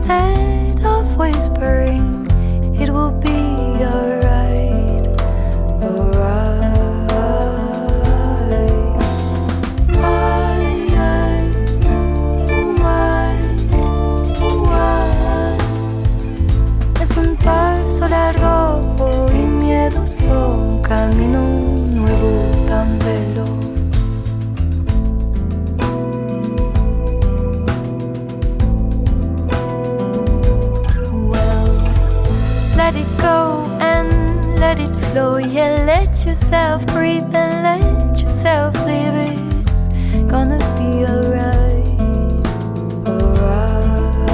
instead of whispering, it will be alright, alright. Es un paso largo y miedoso, un camino nuevo tan veloz. Let it go and let it flow. Yeah, let yourself breathe and let yourself live. It's gonna be alright, alright.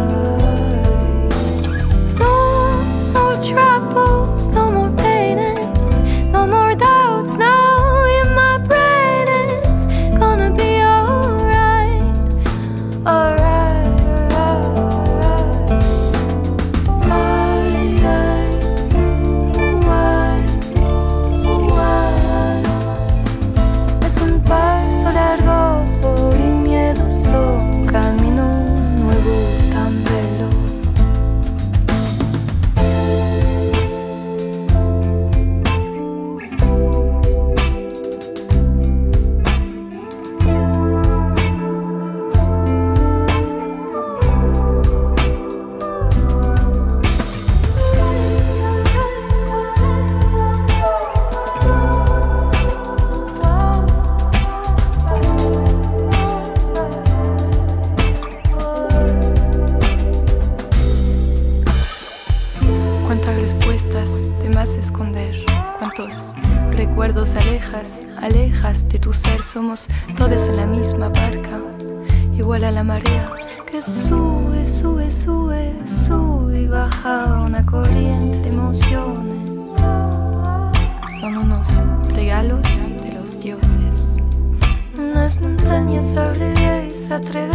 No more troubles, no more pain and no more doubts now in my brain. It's gonna be alright, alright. Alejas de tu ser, somos todos en la misma barca, igual a la marea que sube, sube, sube, sube y baja una corriente de emociones. Son unos regalos de los dioses. Unas montañas sobre y se atreven